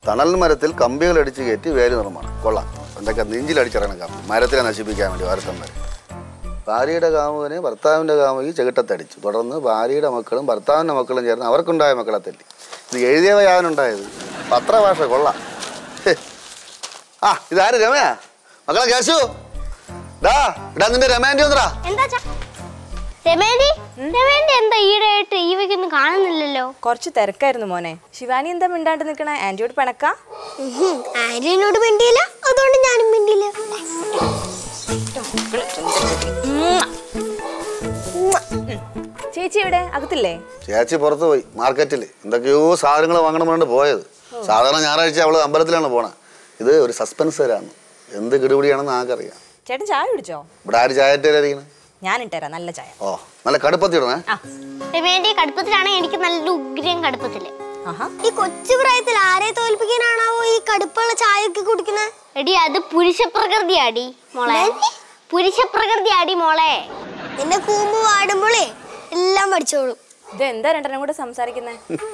തണൽ മരത്തിൽ കമ്പികൾ അടിച്ച് കയറ്റി വേലി നിർമ്മാണം. കൊള്ളാം. എന്തൊക്കെ നെഞ്ചിലടിച്ചിറങ്ങണ കമ്പി, മരത്തിനെ നശിപ്പിക്കാൻ വേണ്ടി വാരത്തം വരെ. ഭാര്യയുടെ കാമുകനെ ഭർത്താവിൻ്റെ കാമുകി ചെകിട്ടത്തടിച്ചു. തുടർന്ന് ഭാര്യയുടെ മക്കളും ഭർത്താവിൻ്റെ മക്കളും ചേർന്ന് അവർക്കുണ്ടായ മക്കളെ തല്ലി. ഇത് എഴുതിയവ യാവനുണ്ടായത്. പത്രഭാഷ കൊള്ളാം. ആ ഇതാര് രമയാ? മക്കളെ കേശു, ഡാ ഇടാ നിന്റെ രമാൻഡി ഒന്നറാ. എന്താ ഈടായിട്ട് ഈ വയ്ക്കൊന്നും കാണുന്നില്ലല്ലോ? കുറച്ച് തിരക്കായിരുന്നു മോനെ. ശിവാനി എന്താ മിണ്ടാണ്ട് നിൽക്കണ? ആന്റിയോട് പിണക്കാ? ആന്റിനോട് മിണ്ടിയില്ല, അതുകൊണ്ട് ഞാനും മിണ്ടിയില്ല. ചേച്ചി എവിടെ? അകത്തില്ലേ? ചേച്ചി പുറത്ത് പോയി മാർക്കറ്റിൽ എന്തൊക്കെയോ സാധനങ്ങൾ വാങ്ങണമെന്നാണ് പോയത്. സാധാരണ ഞായറാഴ്ച അവള് അമ്പലത്തിലാണ് പോണത്. ഇത് ഒരു സസ്പെൻസ് തരാണ്. എന്ത് കിടുപിടിയാണെന്ന് ആർക്കറിയാം. ചേട്ടൻ ചായ കുടിച്ചോ? ഇവിടെ ആര് ചായ ഇട്ടായിരിക്കണം? ഞാൻ ഇട്ടുതരാം, നല്ല ചായ. ഓ നല്ല കടുപ്പത്തിടണേ. കടുപ്പത്തിലാണ് എനിക്ക് നല്ലൊരു ഉഗ്രം കടുപ്പത്തില്. ഈ കൊച്ചു പ്രായത്തിൽ ആരെ തോൽപ്പിക്കാനാണാവോ ഈ കടുപ്പുള്ള ചായ ഒക്കെ കുടിക്കുന്നത്? എടി അത് പുരുഷ പ്രകൃതിയാടി മോളെ, പുരുഷ പ്രകൃതിയാടി മോളെ. എന്നെ കൂമ്പ് വാടുമ്പോളേ എല്ലാം പഠിച്ചോളും. ഇത് എന്താ രണ്ടെണ്ണം കൂടെ സംസാരിക്കുന്നേ?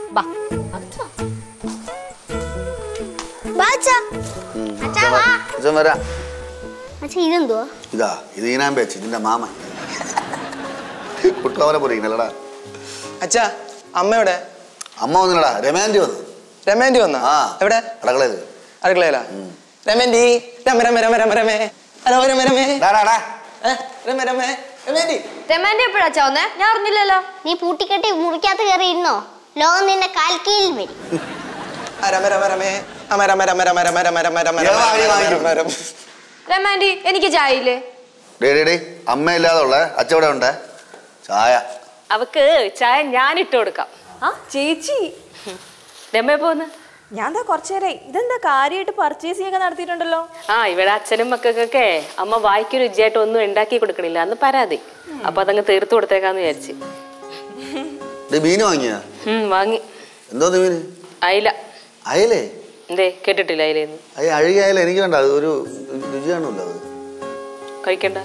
ഇതെന്തുവാ? ഇതാ ഇത് ഈനാമ്പേച്ചി, ഇതിന്റെ മാമൻ. കുട്ടവനെ പോലെടാ. അച്ഛാ അമ്മയുടെ അമ്മ വന്നില്ലടാ, രമാൻഡി വന്നു. രമേന്റി വന്ന? എവിടെ? അടുക്കളയില്. അടുക്കളയിലാ? രമേന്റി രമ രമ രമ രമ രമേ ഹലോ രമ രമേ രമ രമേ രമേന്റി. രമാൻഡി എപ്പോഴാച്ചാ വന്നേ? ഞാൻ അറിഞ്ഞില്ലല്ലോ. നീ പൂട്ടിക്കെട്ടി മുറിക്കകത്ത് കയറി ഇരുന്നോ, ലോകം നിന്റെ കാൽക്കീഴിൽ വരും. രമ രമ രമേ അമ രമ രമ രമ രമ രമ രമ രമ രമ. രമാൻഡി എനിക്ക് ചായയില്ലേ? അമ്മ ഇല്ലാതുള്ള അച്ചവിടെ ഉണ്ട് ചായ. അവക്ക് ചായ ഞാൻ ഇട്ട് കൊടുക്കാം. ആ ചേച്ചി രമേ പോന്ന്? ഞാൻ എന്താ കുറച്ചേരായി. ഇതെന്താ കാര്യമായിട്ട് പർച്ചേസിംഗ് ഒക്കെ നടത്തിയിട്ടുണ്ടല്ലോ? ആ ഇവിടെ അച്ഛനും മക്കൾക്കൊക്കെ അമ്മ വായിക്ക് രുചിയായിട്ട് ഒന്നും ഉണ്ടാക്കി കൊടുക്കണില്ല അന്ന് പരാതി. അപ്പൊ അതങ്ങ് തീർത്തു കൊടുത്തേക്കാന്ന് വിചാരിച്ച്. മീന് വാങ്ങിയ? വാങ്ങി. എന്തോ മീന്? അയില. അയലേ? എന്തേ കേട്ടിട്ടില്ല അയിലേന്ന്? അഴുകിയ അയല എനിക്ക് വേണ്ട, ഒരു രുചിയാണല്ലോ അത്. കഴിക്കണ്ട.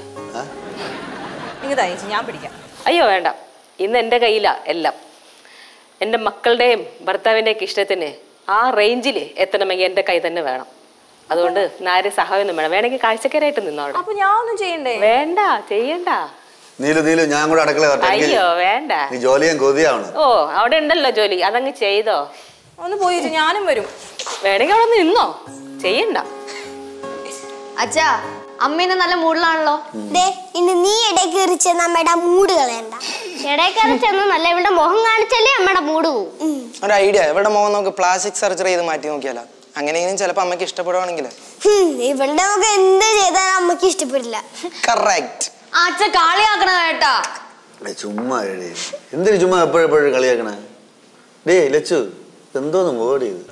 ഞാൻ പിടിക്കാം. അയ്യോ വേണ്ട, ഇന്ന് എൻ്റെ കയ്യിലാ എല്ലാം. എൻ്റെ മക്കളുടെയും ഭർത്താവിൻ്റെയൊക്കെ ഇഷ്ടത്തിന് ആ റേഞ്ചിൽ എത്തണമെങ്കിൽ എൻ്റെ കൈ തന്നെ വേണം. അതുകൊണ്ട് ആരും സഹായമൊന്നും വേണം. വേണമെങ്കിൽ കാഴ്ചക്കാരായിട്ട് നിന്നോടെ. അപ്പൊ ഞാൻ ഒന്നും ചെയ്യണ്ടേ? വേണ്ട, ചെയ്യണ്ട. നീലു ഞാൻ കൂടെ അടുക്കള. അയ്യോ വേണ്ട, ജോലിയും കൊതിയാണ്. ഓ അവിടെ ഉണ്ടല്ലോ ജോലി, അതങ്ങ് ചെയ്തോ. ഒന്ന് പോയി ഞാനും വരും. വേണമെങ്കിൽ അവിടെ നിന്നോ, ചെയ്യണ്ട. അച്ഛാ അമ്മേനെ നല്ല മൂഡിലാണല്ലോ. ഇന്ന് നീ ഇടയ്ക്ക് എറിച്ചെന്ന് അമ്മയുടെ മൂഡ് കളയണ്ട. ഇടയ്ക്ക് എറിച്ചെന്ന് നല്ല ഇവളുടെ മുഖം കാണിച്ചല്ലേ അമ്മയുടെ മൂഡ് പോവും. ഒരു ഐഡിയ, ഇവളുടെ മുഖം നമുക്ക് പ്ലാസ്റ്റിക് സർജറി ചെയ്ത് മാറ്റി നോക്കിയാലോ? അങ്ങനെയെങ്കിലും ചിലപ്പോ അമ്മയ്ക്ക് ഇഷ്ടപ്പെടുവാണെങ്കിൽ. ഇവളുടെ മുഖം എന്ത് ചെയ്താലും അമ്മയ്ക്ക് ഇഷ്ടപ്പെടില്ല. കറക്റ്റ്. അച്ഛ കളിയാക്കണ കേട്ടാ. ചുമ്മാ എന്തിനു ചുമ്മാ എപ്പോഴെപ്പോഴും കളിയാക്കണേ? ഡേ ലച്ചു എന്തോന്ന് മോടി ഇത്?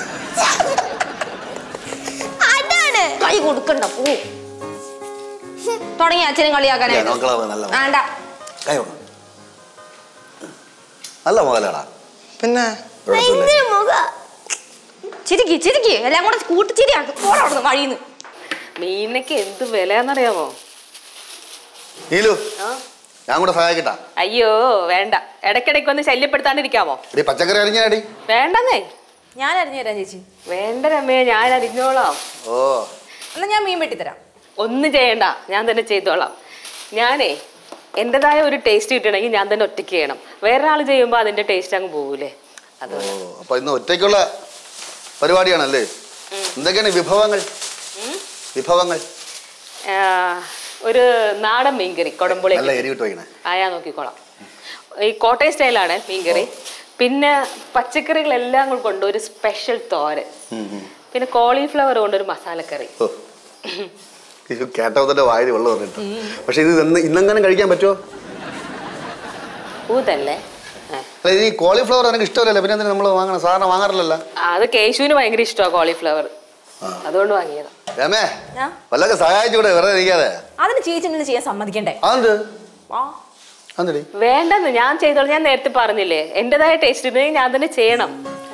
കൈ കൊടുക്കണ്ട, പോ. തുടങ്ങി അച്ഛനും കളിയാക്കാനായിട്ട്. നല്ല മുതലാടാ. പിന്നെ ചിരിക്കി ചിരിക്കി എല്ലാം കൂടെ കൂട്ടിച്ചിരിയാക്കി പോരാടുന്നു വഴിന്ന്. മീനൊക്കെ എന്ത് വിലയാന്നറിയാമോ? നീലു ഞാൻ കൂടെ സഹായിക്കട്ടാ? അയ്യോ വേണ്ട, ഇടയ്ക്കിടയ്ക്ക് ഒന്ന് ശല്യപ്പെടുത്താണ്ടിരിക്കാമോ? പച്ചക്കറി അരിഞ്ഞാടി? വേണ്ടെന്നേ. ഞാൻ അരിഞ്ഞു തരാം ചേച്ചി. വേണ്ട രമേ, ഞാൻ അരിഞ്ഞോളാം. ഓ എന്നാ ഞാൻ മീൻ വെട്ടിത്തരാം. ഒന്നും ചെയ്യണ്ട, ഞാൻ തന്നെ ചെയ്തോളാം. ഞാനേ എൻ്റെതായ ഒരു ടേസ്റ്റ് കിട്ടണമെങ്കിൽ ഞാൻ തന്നെ ഒറ്റയ്ക്ക് ചെയ്യണം. വേറൊരാൾ ചെയ്യുമ്പോൾ അതിന്റെ ടേസ്റ്റ് അങ്ങ് പോകൂലേ. അപ്പൊ ഇന്ന് ഒറ്റയ്ക്കുള്ള പരിപാടിയാണല്ലേ? എന്തൊക്കെയാണ് വിഭവങ്ങൾ? ഒരു നാടൻ മീൻകറി, കൊടമ്പുളി ആയാ നോക്കിക്കോളാം. ഈ കോട്ടയം സ്റ്റൈലാണ് മീൻകറി. പിന്നെ പച്ചക്കറികളെല്ലാം കൂടെ കൊണ്ട് ഒരു സ്പെഷ്യൽ തോരൻ, പിന്നെ കോളിഫ്ലവർ കൊണ്ടൊരു മസാലക്കറി. കേട്ടപ്പോ തന്നെ വായിൽ വെള്ളം വന്നിട്ട്. പക്ഷെ ഇത് ഇന്നെങ്ങനെ കഴിക്കാൻ പറ്റുമോ? ഊതല്ലേ? ഈ കോളിഫ്ലവർ എനിക്ക് ഇഷ്ടമല്ലല്ലോ, പിന്നെ നമ്മൾ വാങ്ങണം, സാധാരണ വാങ്ങാറില്ലല്ലോ. അത് കേശുവിന് ഭയങ്കര ഇഷ്ടമാണ് കോളിഫ്ലവർ, അതുകൊണ്ട് വാങ്ങിയതാ. രമേ വല്ലൊക്കെ സഹായിച്ചൂടെ വെറുതെ ഇരിക്കാതെ? അതിന് ചേച്ചി ചെയ്യാൻ സമ്മതിക്കണ്ടേ? വേണ്ടെന്ന് ഞാൻ ചെയ്തോളൂ. ഞാൻ നേരത്തെ പറഞ്ഞില്ലേ, എന്റേതായ ടേസ്റ്റ് ഞാൻ തന്നെ ചെയ്യണം.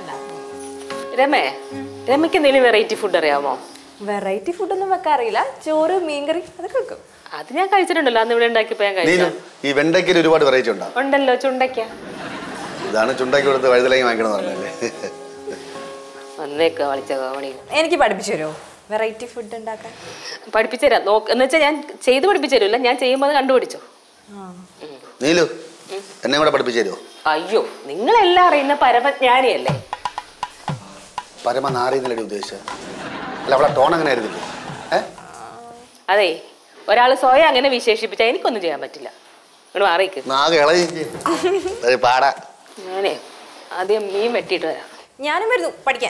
രമയ്ക്ക് എന്തെങ്കിലും വെറൈറ്റി ഫുഡ് അറിയാമോ? വെറൈറ്റി ഫുഡൊന്നും വെക്കാറില്ല. ചോറ്, മീൻകറി അതൊക്കെ വെക്കും. അത് ഞാൻ കഴിച്ചിട്ടുണ്ടല്ലോ, അന്ന് ഇവിടെ ഉണ്ടാക്കിയപ്പോ ഞാൻ കഴിച്ചു. ഈ വെണ്ടയ്ക്ക് ഒരുപാട് വെറൈറ്റി ഉണ്ടല്ലോ. ചുണ്ടയ്ക്ക, ഇതാണ് ചുണ്ടയ്ക്ക് കൊടുത്ത് വഴുതലങ്ങ വാങ്ങിക്കണം പറഞ്ഞല്ലേ? വന്നേക്ക കളിച്ച കോമഡി. എനിക്ക് പഠിപ്പിച്ചു തരുമോ വെറൈറ്റി ഫുഡ് ഉണ്ടാക്കാൻ? പഠിപ്പിച്ചു തരാം. എന്ന് വെച്ചാൽ ഞാൻ ചെയ്ത് പഠിപ്പിച്ചു തരുമല്ല, ഞാൻ ചെയ്യുമ്പോൾ അത് കണ്ടുപിടിച്ചോ. നീലു എന്നെ കൂടെ പഠിപ്പിച്ചു തരുമോ? അയ്യോ, നിങ്ങളെല്ലാം അറിയുന്ന പരമജ്ഞാനിയല്ലേ. പരമനാറിയെന്നല്ലേ ഉദ്ദേശിച്ച? അല്ല അവളെ ടോൺ അങ്ങനെ ആയിരുന്നില്ലേ? അതെ, ഒരാൾ സ്വയം അങ്ങനെ വിശേഷിപ്പിച്ചാൽ എനിക്കൊന്നും ചെയ്യാൻ പറ്റില്ല. ഇങ്ങോട്ട് മാറിക്ക്. പാടാ. ഞാനേ ആദ്യം മീൻ വെട്ടിയിട്ട് വരാം. ഞാനും വരുന്നു പഠിക്കാൻ.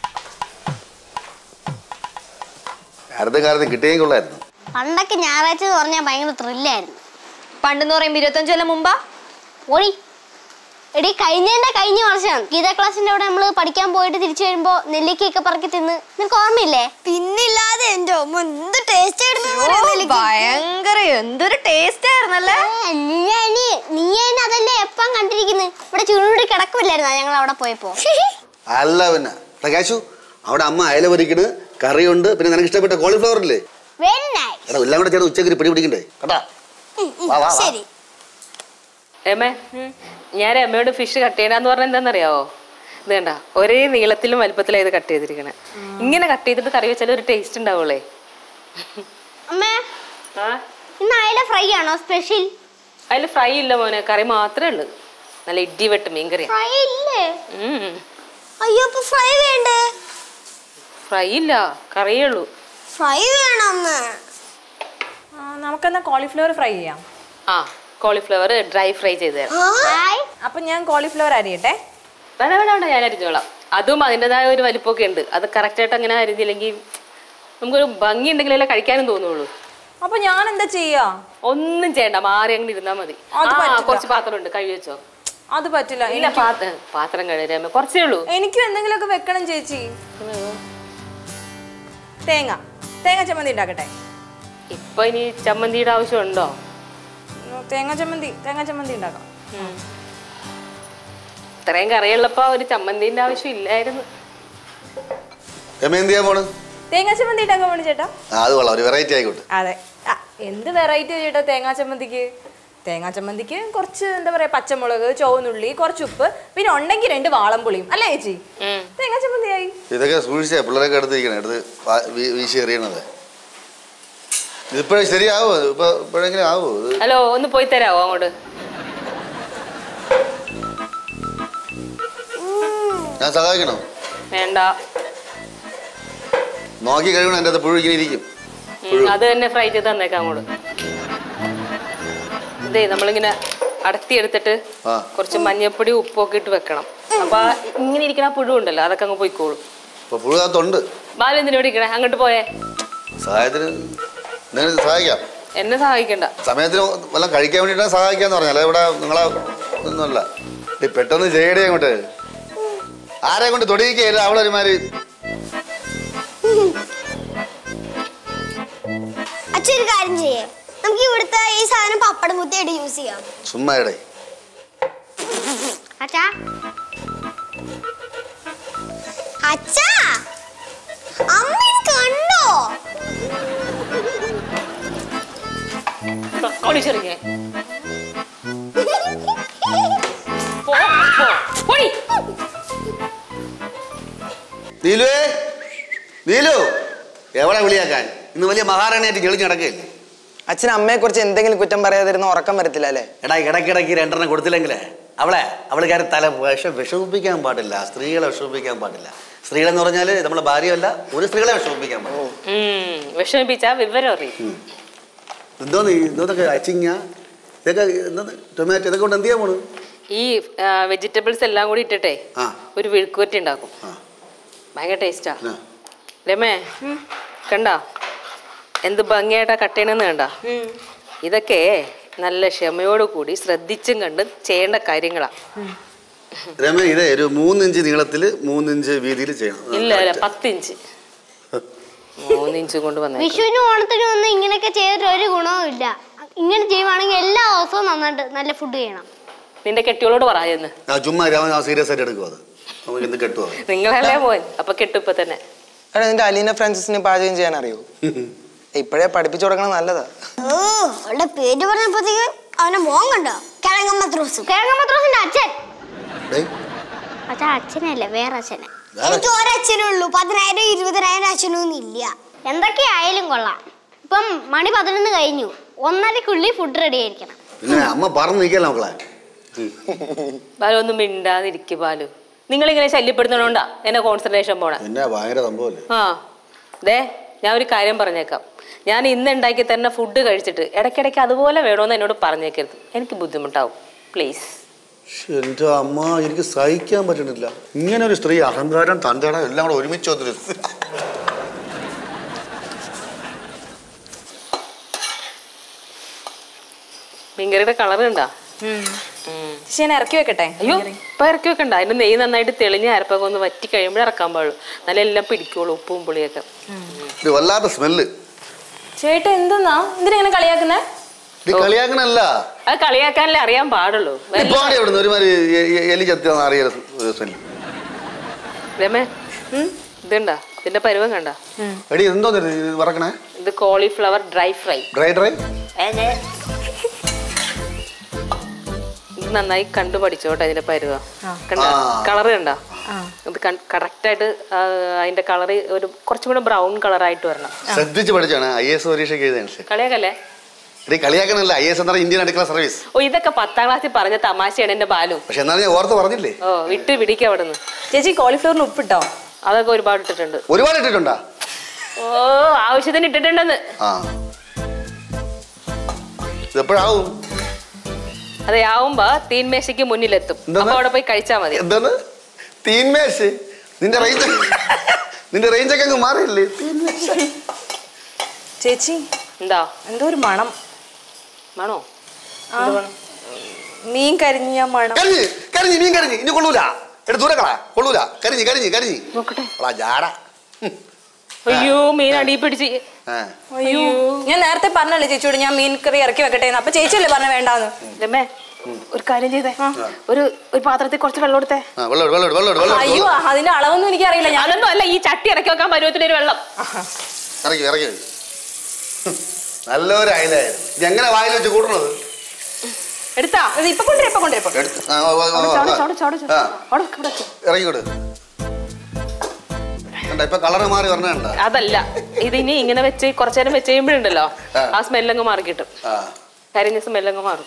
അടുത്ത കാലത്ത് കിട്ടിയെങ്കിൽ കൊള്ളായിരുന്നു. പണ്ടൊക്കെ ഞായറാഴ്ച എന്ന് പറഞ്ഞാൽ ഭയങ്കര ത്രില്ലായിരുന്നു. പണ്ടെന്ന് പറയുമ്പോൾ 25 കൊല്ലം മുമ്പാ. ഓടി എടി, കഴിഞ്ഞ വർഷം ഗീത ക്ലാസ്സിന്റെ അവിടെ നമ്മള് പഠിക്കാൻ പോയിട്ട് തിരിച്ചു വരുമ്പോ നെല്ലിക്കയൊക്കെ പറക്കി തിന്ന്, നിനക്ക് ഓർമ്മയില്ലേ? പിന്നില്ലാതെ എന്റെ എന്ത് ടേസ്റ്റ് ആയിരുന്നു. ഭയങ്കര എന്തൊരു ടേസ്റ്റ് ആയിരുന്നല്ലേ. നീ അതല്ലേ എപ്പം കണ്ടിരിക്കുന്നു. ഇവിടെ ചുരുണ്ടി കിടക്കില്ലായിരുന്നോ ഞങ്ങൾ അവിടെ പോയപ്പോ? അല്ല പിന്നെ പ്രകാശു, അവിടെ അമ്മ അയല പൊരിക്കണ്, കറിയുണ്ട്, പിന്നെ നിനക്ക് ഇഷ്ടപ്പെട്ട കോളിഫ്ലവർ ഇല്ലേ? എടാ എല്ലാം കൂടെ ചേർന്ന് ഉച്ചക്ക് പിടി പിടിക്കണ്ടേ കേട്ടാ. ശരി രമേ, ഞാൻ രമയോട് ഫിഷ് കട്ട് ചെയ്യണമെന്ന് പറഞ്ഞാൽ എന്താണെന്നറിയാവോ? ഇത് കണ്ട, ഒരേ നീളത്തിലും വലുപ്പത്തിലാണ് ഇത് കട്ട് ചെയ്തിരിക്കണേ. ഇങ്ങനെ കട്ട് ചെയ്തിട്ട് കറി വെച്ചാൽ ഒരു ടേസ്റ്റ് ഉണ്ടാവുള്ളേ. അമ്മേ, ഇന്ന് അയല ഫ്രൈ ആണോ സ്പെഷ്യൽ? അതിൽ ഫ്രൈ ഇല്ല മോനെ, കറി മാത്രമേ ഉള്ളൂ. നല്ല ഇഡ്ഡി വെട്ട് മീൻ കറി. ഫ്രൈ ഇല്ലേ? അയ്യോ, അപ്പൊ ഫ്രൈ വേണ്ടേ? ഫ്രൈ ഇല്ല, കറിയേ ഉള്ളൂ. ഫ്രൈ വേണം. നമുക്കെന്നാ കോളിഫ്ലവർ ഫ്രൈ ചെയ്യാം. ആ, കോളിഫ്ലവർ ഡ്രൈ ഫ്രൈ ചെയ്ത് തരാം. അപ്പൊ ഞാൻ കോളിഫ്ലവർ അരിയട്ടെ? വേണ്ട വേണ്ട വേണ്ട, ഞാൻ അരിഞ്ഞോളാം. അതും അതിൻ്റെതായ ഒരു വലിപ്പമൊക്കെ ഉണ്ട്. അത് കറക്റ്റായിട്ട് അങ്ങനെ അരിഞ്ഞില്ലെങ്കിൽ നമുക്കൊരു ഭംഗി ഉണ്ടെങ്കിലല്ലേ കഴിക്കാനും തോന്നുള്ളൂ. അപ്പൊ ഞാൻ എന്താ ചെയ്യാ? ഒന്നും ചെയ്യണ്ട, മാറി അങ്ങനെ ഇരുന്നാ മതി. കുറച്ച് പാത്രം ഉണ്ട്, കഴുകി വെച്ചോ. അത് പറ്റില്ല. ഇല്ല, പാത്രം കഴുകാമ കുറച്ചേ ഉള്ളൂ. എനിക്കും എന്തെങ്കിലുമൊക്കെ വെക്കണം ചേച്ചി. തേങ്ങ ചമ്മന്തി ഉണ്ടാക്കട്ടെ? ഇപ്പൊ ഇനി ചമ്മന്തിയുടെ ആവശ്യമുണ്ടോ? തേങ്ങ ചമ്മന്തി ഉണ്ടാക്കാം. ഇത്രയും കറിയുള്ളപ്പോ ഒരു ചമ്മന്തിന്റെ ആവശ്യം ഇല്ലായിരുന്നു. തേങ്ങാ ചമ്മന്തി ഉണ്ടാക്കാൻ വേണ്ടി ചേട്ടാ. അതെ, എന്ത് വെറൈറ്റി ചേട്ടാ തേങ്ങാ ചമ്മന്തിക്ക്? തേങ്ങാ ചമ്മന്തിക്ക് കുറച്ച് എന്താ പറയാ, പച്ചമുളക്, ചുവന്നുള്ളി, കുറച്ച് ഉപ്പ്, പിന്നെ ഉണ്ടെങ്കിൽ 2 വാളംപുളിയും അല്ലേ ചേച്ചി? തേങ്ങാ ചമ്മന്തിയായി. ഇതൊക്കെ സൂക്ഷിച്ചാ പിള്ളേരൊക്കെ എടുത്ത് വീശി എറിയണത്. ഇതിപ്പോഴും ശരിയാവോ? ഇപ്പോഴെങ്കിലും ആവോ? ഹലോ, ഒന്ന് പോയി തരാവോ അങ്ങോട്ട്? ഞാൻ സഹായിക്കണോ? വേണ്ട, നോക്കി കഴിയണം. എൻ്റെ അത് പുഴു ഇങ്ങനെ ഇരിക്കും. അത് തന്നെ ഫ്രൈ ചെയ്ത് തന്നേക്കാം അങ്ങോട്ട്. ഇതേ നമ്മളിങ്ങനെ അടത്തി എടുത്തിട്ട് കുറച്ച് മഞ്ഞപ്പൊടി ഉപ്പൊക്കെ ഇട്ട് വെക്കണം. അപ്പൊ ഇങ്ങനെ ഇരിക്കണ പുഴു ഉണ്ടല്ലോ, അതൊക്കെ അങ്ങ് പോയിക്കോളും. പുഴുകാത്തുണ്ട്. ബാലു എന്തിനാ ഇരിക്കണേ? അങ്ങോട്ട് പോയേ. സഹായത്തിന് സഹായിക്കാം. എന്നെ സഹായിക്കണ്ട. സമയത്തിന് വല്ലതും കഴിക്കാൻ വേണ്ടിയിട്ടാണ് സഹായിക്കാന്ന് പറഞ്ഞാൽ ഇവിടെ നിങ്ങളെ ഒന്നുമല്ല. പെട്ടെന്ന് ചെയ്യടേ അങ്ങോട്ട്. ആരെ കൊണ്ട് തൊടിയിക്കയില്ല അവളൊരുമാര്. അച്ഛൻ കാര്യം ചെയ്യേ, നമുക്ക് ഇവിടുത്തെ ഈ സാധനം പപ്പടം കുത്തിയായിട്ട് യൂസ് ചെയ്യാം. ചുമ്മാ ഇടേ. അച്ഛാ അച്ഛാ, അമ്മ കണ്ടോ? നീലുവേ, നീലു എവിടെ വിളിയാക്കാൻ? ഇന്ന് വലിയ മഹാറാണിയായിട്ട് ചെളിച്ച് നടക്കുകയല്ലേ? അച്ഛൻ അമ്മയെ കുറിച്ച് എന്തെങ്കിലും കുറ്റം പറയാതിരുന്ന ഉറക്കം വരത്തില്ല അല്ലേ? എടാ, ഇടയ്ക്കിടയ്ക്ക് 2 കൊടുത്തില്ലെങ്കിലേ അവളുകാരെ വിഷമിപ്പിക്കാൻ പാടില്ല. സ്ത്രീകളെ വിഷമിപ്പിക്കാൻ പാടില്ല. സ്ത്രീകളെന്ന് പറഞ്ഞാൽ നമ്മളെ ഭാര്യയല്ല, ഒരു സ്ത്രീകളെ വിഷമിപ്പിക്കാൻ പാടില്ല. വിഷമിപ്പിച്ചാ വിവരം അറിയും. എന്തോന്നൊക്കെ അച്ചിങ്ങ, ഇതൊക്കെ ടൊമാറ്റോ, ഇതൊക്കെ കൊണ്ട് എന്ത് ചെയ്യാൻ പോണു? ഈ വെജിറ്റബിൾസ് എല്ലാം കൂടി ഇട്ടിട്ടേ ഒരു വിഴുക്കുവറ്റി ഉണ്ടാക്കും. ഭയങ്കര ടേസ്റ്റാ. രമേ, കണ്ട എന്ത് ഭംഗിയായിട്ടാ കട്ട് ചെയ്യണമെന്ന് കണ്ട? ഇതൊക്കെ നല്ല ക്ഷമയോട് കൂടി ശ്രദ്ധിച്ചും കണ്ട് ചെയ്യേണ്ട കാര്യങ്ങളാ. രമേ, ഇത് ഒരു 3 ഇഞ്ച് നീളത്തില് 3 ഇഞ്ച് വീതിയിൽ ചെയ്യണം. ഇല്ല 10 ഇഞ്ച് 3 ഇഞ്ച് കൊണ്ട് വന്നേ. വിഷുവിനും ഓണത്തിനും ഒന്നും ഇങ്ങനെയൊക്കെ ചെയ്തിട്ട് ഒരു ഗുണവും ഇല്ല. ഇങ്ങനെ ചെയ്യുവാണെങ്കിൽ എല്ലാ ദിവസവും നന്നായിട്ട് നല്ല ഫുഡ് ചെയ്യണം. നിന്റെ കെട്ടിയോളോട് പറയാന്ന്. ചുമ്മാ സീരിയസ് ആയിട്ട് എടുക്കും. അത് കെട്ടുവോ? നിങ്ങളല്ലേ പോയി, അപ്പൊ കെട്ടും ഇപ്പൊ തന്നെ. എടാ, നിന്റെ അലീന ഫ്രാൻസിസിന് പാചകം ചെയ്യാൻ അറിയോ? ഇപ്പോഴേ പഠിപ്പിച്ചു കൊടുക്കണം, നല്ലതാ. അവളുടെ പേര് പറഞ്ഞപ്പോഴത്തേക്ക് അവന്റെ മോൻ കണ്ടോ? കിഴങ്ങമ്മ ത്രോസിന്റെ അച്ഛൻ. അച്ഛനല്ലേ, വേറെ അച്ഛനെ. എനിക്ക് ഒരച്ഛനുള്ളൂ, 10,000 20,000 അച്ഛനൊന്നും ഇല്ല. എന്തൊക്കെയായാലും കൊള്ളാം. ഇപ്പം മണി 11 കഴിഞ്ഞു, 1:30ക്കുള്ളിൽ ഫുഡ് റെഡി ആയിരിക്കണം. പിന്നെ അമ്മ പറഞ്ഞു നിൽക്കല്ലോ മക്കളെ. ബാലു ഒന്നും മിണ്ടാതിരിക്കും. ബാലു നിങ്ങളിങ്ങനെ ശല്യപ്പെടുന്നതുകൊണ്ടാ എന്നെ കോൺസെൻട്രേഷൻ പോണേ. പിന്നെ ഭയങ്കര സംഭവല്ലേ. ആ ദേ ഞാൻ ഒരു കാര്യം പറഞ്ഞേക്കാം. ഞാൻ ഇന്ന് ഉണ്ടാക്കി തരുന്ന ഫുഡ് കഴിച്ചിട്ട് ഇടയ്ക്കിടയ്ക്ക് അതുപോലെ വേണമെന്ന് എന്നോട് പറഞ്ഞേക്കരുത്. എനിക്ക് ബുദ്ധിമുട്ടാവും പ്ലീസ്. എൻ്റെ അമ്മ, എനിക്ക് സഹിക്കാൻ പറ്റണില്ല ഇങ്ങനെ ഒരു സ്ത്രീ. അഹങ്കാരം തൻ്റെ എല്ലാം കൂടെ ഒരുമിച്ച് വന്നിട്ട്. മീൻകറിയുടെ കളർ കണ്ടാ? ഞാൻ ഇറക്കി വെക്കട്ടെ? അയ്യോ ഇപ്പൊ ഇറക്കി വെക്കണ്ട. അതിന്റെ നെയ്യ് നന്നായിട്ട് തെളിഞ്ഞ് അരപ്പൊക്കെ ഒന്ന് വറ്റി കഴിയുമ്പോഴേ ഇറക്കാൻ പാടുള്ളൂ. നല്ല എല്ലാം പിടിക്കുള്ളൂ, ഉപ്പും പുളിയൊക്കെ. വല്ലാത്ത സ്മെല്ല്. ചേട്ടാ എന്തെന്നാ എന്തിനാ കളിയാക്കുന്നേ? കളിയാക്കണല്ല, അത് കളിയാക്കാനല്ലേ അറിയാൻ പാടുള്ളൂ. ഒരുമാതിരി എലി ചത്തിയാന്ന് അറിയാ സ്മെല്ല്. രമേ ഇതുണ്ടാ, ഇതിന്റെ പരുവം കണ്ട? എടി എന്തോ വറക്കണേ? ഇത് കോളിഫ്ലവർ ഡ്രൈ ഫ്രൈ. ഡ്രൈ ഇത് നന്നായി കണ്ടു പഠിച്ചോട്ടെ ഇതിന്റെ പരുവം. കണ്ട കളർ കണ്ട? ഇത് കറക്റ്റായിട്ട് അതിന്റെ കളർ ഒരു കുറച്ചും കൂടെ ബ്രൗൺ കളറായിട്ട് വരണം. ശ്രദ്ധിച്ച് പഠിച്ചാണ് IAS പരീക്ഷയ്ക്ക് എഴുതാൻ. കളിയാക്കല്ലേ? കളിയാക്കണല്ല, IAS എന്ന് പറഞ്ഞാൽ ഇന്ത്യൻ അടുക്കള സർവീസ്. ഓ ഇതൊക്കെ 10ാം ക്ലാസ്സിൽ പറഞ്ഞ തമാശയാണ് എന്റെ ബാലു. പക്ഷെ എന്നാലും ഞാൻ ഓർത്ത് പറഞ്ഞില്ലേ. ഓ വിട്ട് പിടിക്ക അവിടെ നിന്ന്. ചേച്ചി കോളിഫ്ലവറിന് ഉപ്പിട്ടോ? അതൊക്കെ ഒരുപാട് ഇട്ടിട്ടുണ്ട്. ഒരുപാട് ഇട്ടിട്ടുണ്ടാ? ഓ ആവശ്യത്തിന് ഇട്ടിട്ടുണ്ടെന്ന്. എപ്പോഴാവും? അതെ ആവുമ്പോ തീൻമേശയ്ക്ക് മുന്നിലെത്തും. അപ്പൊ അവിടെ പോയി കഴിച്ചാ മതി. എന്താണ് തീൻമേശ? നിന്റെ റേഞ്ച് ഒക്കെ അങ്ങ് മാറിയില്ലേ? ചേച്ചി എന്താ? എന്തോ ഒരു മണം. മണോ? മീൻ കരിഞ്ഞ മണം. കരിഞ്ഞ് മീൻ കരിഞ്ഞ് ഇനി കൊള്ളൂല. എടുത്ത് ദൂരക്കളാ, കൊള്ളൂല. കരിഞ്ഞ് നോക്കട്ടെ. ജാട. അയ്യോ മീൻ അടി പിടിച്ച്. അയ്യോ ഞാൻ നേരത്തെ പറഞ്ഞല്ലേ ചേച്ചിയോട് ഞാൻ മീൻ കറി ഇറക്കി വെക്കട്ടെ. അപ്പൊ ചേച്ചിയല്ലേ പറഞ്ഞ വേണ്ടാന്ന്. രമേ ഒരു കാര്യം ചെയ്തേ, ഒരു പാത്രത്തിൽ കുറച്ച് വെള്ളം എടുത്തേ. അയ്യോ അതിന്റെ അളവൊന്നും എനിക്ക് അറിയില്ല. ഞാനൊന്നും അല്ല, ഈ ചട്ടി ഇറക്കി വെക്കാൻ പരുവത്തിനൊരു വെള്ളം ഇറക്കി. നല്ലൊരു അയിലായിരുന്നു. എങ്ങനെ വായിൽ വെച്ച് കൂട്ടണത്? എടുത്താ ഇപ്പൊ കൊണ്ടുവരും. ഇറങ്ങിക്കോട്ട്. ഇപ്പൊ കളറ് മാറി പറഞ്ഞ അതല്ല, ഇതിനി ഇങ്ങനെ വെച്ച് കുറച്ചു നേരം വെച്ച് കഴിയുമ്പോഴുണ്ടല്ലോ ആ സ്മെല്ലങ്ങ് മാറി കിട്ടും. കരിഞ്ഞ സ്മെല്ലങ്ങ് മാറും.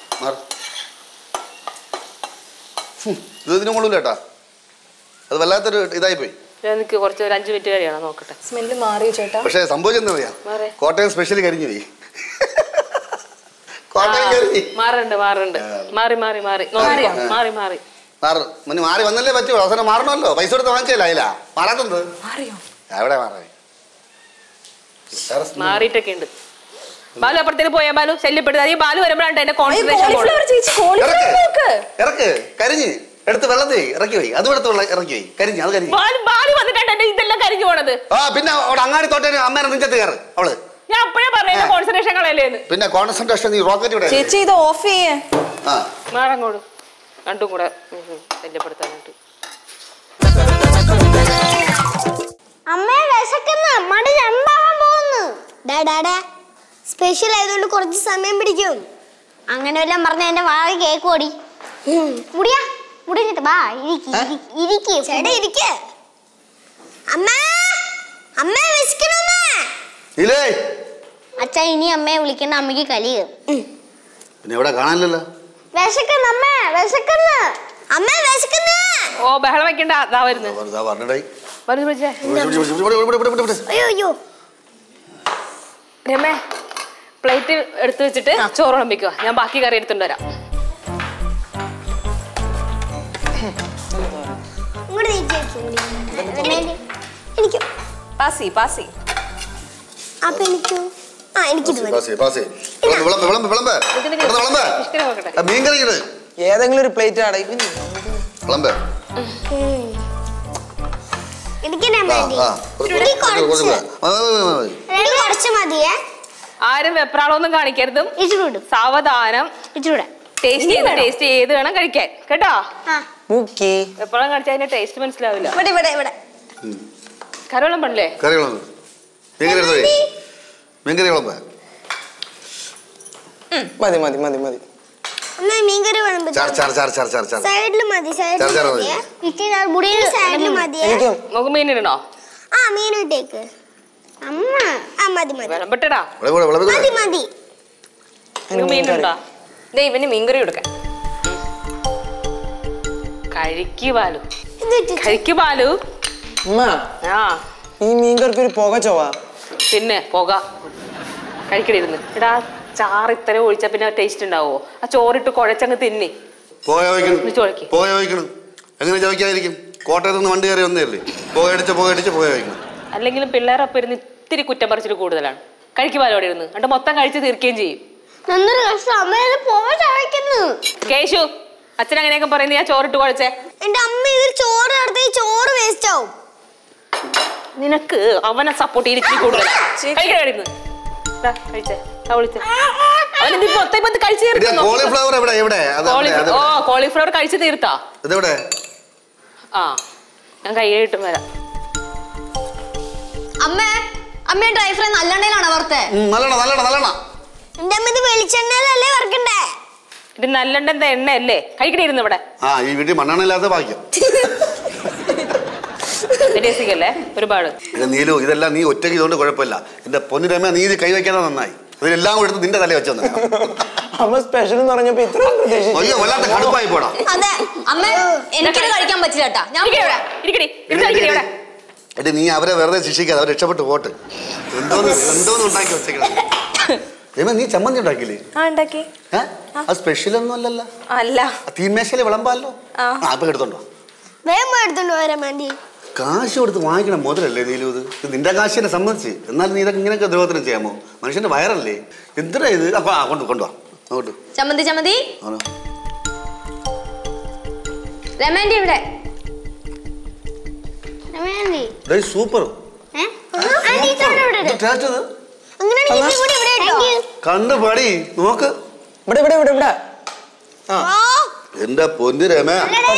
ഇതിനും കൊള്ളൂല കേട്ടാ. അത് വല്ലാത്തൊരു ഇതായി പോയി. എനിക്ക് കുറച്ച് ഒരു 5 മിനിറ്റ് കഴിയണം നോക്കട്ടെ. സ്മെല്ല് മാറിയോ ചേട്ടാ? പക്ഷെ സംഭവിച്ചെന്താ പറയാ, കോട്ടയം സ്പെഷ്യൽ കരിഞ്ഞു പോയി. കോട്ടയം കരിഞ്ഞു മാറുണ്ട് മാറി മാറി വന്നല്ലേ പറ്റുമോ? അവസാനം മാറണമല്ലോ. പൈസ കൊടുത്ത് വാങ്ങിച്ചല്ല അതിലാ മാറാത്തത്. എവിടെ മാറാ? മാറിയിട്ടൊക്കെ ഉണ്ട്. ബാലു അപ്പുറത്തേക്ക് പോയാ ബാലു ശല്യപ്പെടുത്താതെ. ബാലു വരുമ്പോഴാണ് എന്റെ കോൺസെൻട്രേഷൻ. ഇറക്ക് കരിഞ്ഞ് എടുത്ത് വെള്ളത്തിൽ ഇറക്കി പോയി. അതും എടുത്ത് ഇറക്കി പോയി. കരിഞ്ഞ് അത് കരിഞ്ഞ് ബാലു വന്നിട്ടാണ് ഇതെല്ലാം കരിഞ്ഞു പോണത്. പിന്നെ അവിടെ അങ്ങാടി തോട്ടേ അമ്മേനെ നെഞ്ചത്ത് കയറ് അവള്. ഞാൻ അപ്പോഴേ പറഞ്ഞു കോൺസെൻട്രേഷൻ കളയല്ലേന്ന്. പിന്നെ കോൺസെൻട്രേഷൻ നീ റോക്കറ്റ് ഇവിടെ ചേച്ചി ഇത് ഓഫ് ചെയ്യേ. മാറങ്ങോട് രണ്ടും കൂടെ ശല്യപ്പെടുത്താനായിട്ട്. അമ്മേ വിശക്കുന്നു, മടി രണ്ടാവാൻ പോകുന്നു. സ്പെഷ്യൽ ആയതുകൊണ്ട് കുറച്ച് സമയം പിടിക്കും. അങ്ങനെ വല്ലതും പറഞ്ഞ എന്റെ വാഴ കേക്ക് ഓടി. മുടിഞ്ഞിട്ട് ബാ ഇരിക്ക്. അച്ഛാ ഇനി അമ്മയെ വിളിക്കണ്ട, അമ്മയ്ക്ക് കലി കയറും. പിന്നെ ഇവിടെ കാണാനില്ലല്ലോ. ഓ ബഹളം വെക്കണ്ട. രമേ പ്ലേറ്റ് എടുത്തു വെച്ചിട്ട് ചോറ് വിളമ്പിക്കുക. ഞാൻ ബാക്കി കറി എടുത്തുകൊണ്ട് വരാം. ഏതെങ്കിലും ഒരു പ്ലേറ്റ് ആരും വെപ്രാളൊന്നും കാണിക്കരുതും. സാവധാനം ടേസ്റ്റ് ചെയ്ത് വേണം കഴിക്കാൻ കേട്ടോ. വെപ്രാളം കാണിച്ചാൽ അതിന്റെ ടേസ്റ്റ് മനസ്സിലാവില്ല. കറിവെള്ളം പണില്ലേ? മതി മതി മതി മതി. അമ്മ മീൻകറി വേണം. സൈഡിൽ മതി. സൈഡിൽ മതി. നമുക്ക് മീനിടണോ? ആ മീൻ ഇട്ടേക്ക്. അമ്മ ആ മതി മതി മതി. മീനുണ്ടോ? ഇവന് മീൻകറി കൊടുക്കാൻ. കഴിക്ക് ബാലു. ഈ മീൻകറിക്ക് ഒരു പുക ചോവാ. പിന്നെ പുക കഴിക്കണിരുന്ന്. എടാ ചാറ് ഇത്ര ഒഴിച്ചാ പിന്നെ ടേസ്റ്റ് ഉണ്ടാവോ? ആ ചോറിട്ട് കുഴച്ചങ്ങ് തിന്നി. എങ്ങനെ ചോദിക്കാതിരിക്കും? കോട്ടയത്ത് നിന്ന് വണ്ടി കയറി വന്നേ. പുകയടിച്ച് അല്ലെങ്കിലും പിള്ളേരൊപ്പം ഇരുന്ന് ഇത്തിരി കുറ്റം പറിച്ചിട്ട് കൂടുതലാണ്. കഴിക്കുവാലോടെ ഇരുന്ന് എന്നിട്ട് മൊത്തം കഴിച്ച് തീർക്കുകയും ചെയ്യും. കേശു അച്ഛൻ അങ്ങനെയൊക്കെ പറയുന്നത് ഞാൻ ചോറിട്ട് കുഴച്ചേ. എന്റെ അമ്മ ഇതിൽ ചോറ് നടത്തി ചോറ് വേസ്റ്റ് ആവും. നിനക്ക് അവനെ സപ്പോർട്ട് ചെയ്തിട്ട് കൂടുതലാണ്. കോളിഫ്ലവർ കഴിച്ചു തീർത്താ? ആ ഞാൻ കൈകിട്ടും വരാം. അമ്മ ഡ്രൈ ഫ്രൈ നല്ലെണ്ണയിലാണോ വറുത്തേ? എന്റെ അമ്മ ഇത് വെളിച്ചെണ്ണയിലല്ലേ വറുക്കണ്ടേ? ഇത് നല്ലെണ്ണ എണ്ണയല്ലേ? കഴിക്കണിരുന്നു ഇവിടെ. ഈ വീട്ടിൽ മണ്ണെണ്ണയില്ലാത്ത ഭാഗ്യം. ഒരുപാട് നീലു ഇതെല്ലാം നീ ഒറ്റയ്ക്ക് ഇതുകൊണ്ട് കുഴപ്പമില്ല. എന്റെ പൊന്നുരമ നീ ഇത് കൈവയ്ക്കാതെ നന്നായി. അതിലെല്ലാം കൂടെ എടുത്ത് നിന്റെ തല വെച്ചു. സ്പെഷ്യൽ എന്ന് പറഞ്ഞപ്പോ ഇത്ര വല്ലാത്ത കടുപ്പായി പോടാ. കഴിക്കാൻ പറ്റില്ല. നീ അവരെ വെറുതെ ശിക്ഷിക്കാതെ അവർ രക്ഷപ്പെട്ടു പോട്ട്. എന്തോന്ന് ഉണ്ടാക്കി വെച്ചേക്കണം. നീ ചമ്മന്തി ഉണ്ടാക്കിയില്ലേ? അത് സ്പെഷ്യൽ ഒന്നും അല്ലല്ലോ. തീന്മേശയില് വിളമ്പാലോ. അപ്പൊ എടുത്തോണ്ടോ? കാശ് കൊടുത്ത് വാങ്ങിക്കണം മുതലല്ലേ നീലു? ഇത് നിന്റെ കാശിനെ സംബന്ധിച്ച്. എന്നാലും നീ ഇതൊക്കെ ഇങ്ങനെയൊക്കെ ദ്രോഹത്തിനും ചെയ്യാമോ? മനുഷ്യന്റെ വയറല്ലേ? എന്തിനാ ഇത്? അപ്പൊ കൊണ്ടുവാ അങ്ങോട്ട്. ചമ്മന്തി സൂപ്പർ. കണ്ടു പടി നോക്ക്. എന്റെ പൊന്നു രമേ,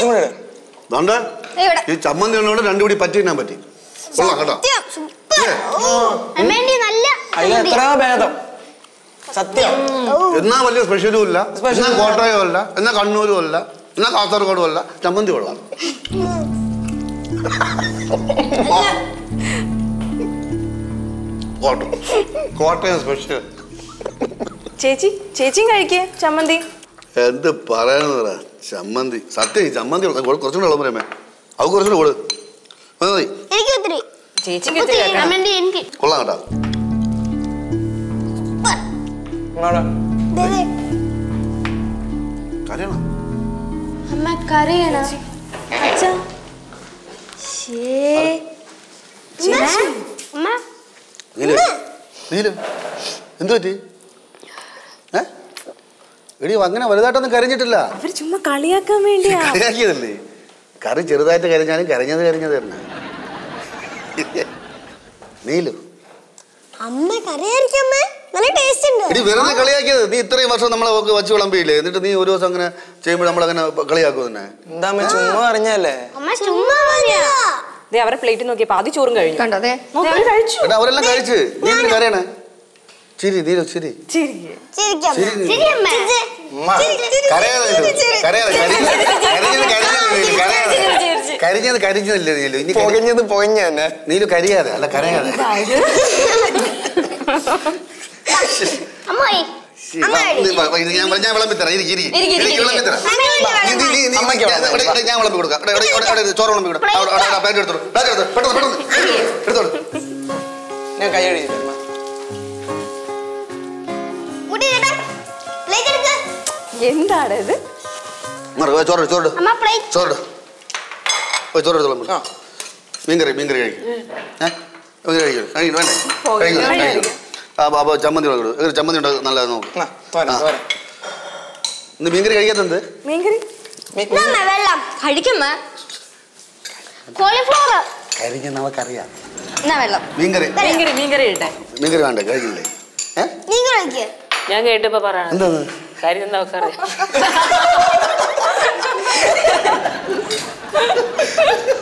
ഈ ചമ്മന്തി ഉള്ളതുകൊണ്ട് രണ്ടുകൂടി പറ്റി തിന്നാൻ പറ്റി. കേട്ടോ സത്യം. എന്നാ വലിയ സ്പെഷ്യലും ഇല്ല, എന്നാ കോട്ടയം അല്ല, എന്നാ കണ്ണൂരും അല്ല, എന്നാ കാസർഗോഡും അല്ല. ചമ്മന്തി കൊള്ളാം. കോട്ടയം സ്പെഷ്യൽ. ചേച്ചിയും കഴിക്കേ ചമ്മന്തി. എന്ത് പറയാനുള്ള ചമ്മന്തി. സത്യം ഈ ചമ്മന്തി കുറച്ചുകൂടെ ഉള്ള പറയുമേ. അവ കുറച്ചുകൂടെ കൊടു. കൊള്ളാം കേട്ടോ. എന്തു പറ്റി? എടി അങ്ങനെ വലുതായിട്ടൊന്നും കരഞ്ഞിട്ടില്ല. ചുമ്മാ കളിയാക്കാൻ വേണ്ടിയാ. കളിയാക്കിയതല്ലേ. കറി ചെറുതായിട്ട് കരഞ്ഞാലും കരഞ്ഞത് തന്നെ. നീലു അമ്മ കറിയായിരിക്കും. വെറുതെ കളിയാക്കിയത്. നീ ഇത്രയും വർഷം നമ്മളെ വച്ച് വിളമ്പിയില്ലേ? എന്നിട്ട് നീ ഒരു ദിവസം അങ്ങനെ ചെയ്യുമ്പോൾ നമ്മളങ്ങനെ കളിയാക്കും തന്നെ. എന്താ ചുമ്മാ അറിഞ്ഞല്ലേ? അവരെ പ്ലേറ്റ് നോക്കിയപ്പോ ആദ്യം ചോറും കഴിഞ്ഞു. അവരെല്ലാം കഴിച്ച്. നീ കരയണേ? ചിരി നീലു ചിരി. കരിഞ്ഞതല്ലേ നീലു? ഇനി നീലു കരിയാതെ അല്ല കരയാതെ. ഞാൻ വിളമ്പിത്തരാം. ഞാൻ വിളമ്പി കൊടുക്കാം. ചോറ് വിളമ്പി കൊടുക്കാം. എടുത്തോളൂ. ഞാൻ കൈ കഴിയില്ല. എന്താണ് ഇത്? ചോറ് മീൻകറി കഴിക്കും. വേണ്ടേ? ചമ്മന്തി ചമ്മന്തി ഉണ്ടാകും. നല്ലത് നോക്ക്. ഇന്ന് മീൻകറി കഴിക്കാത്തത്? കരിഞ്ഞ നമുക്കറിയാം. മീൻകറി വേണ്ട കഴിക്കില്ലേ? ഞാൻ കേട്ടപ്പോ പറയണം. എന്താണ് കാര്യം? നമുക്കറിയാം.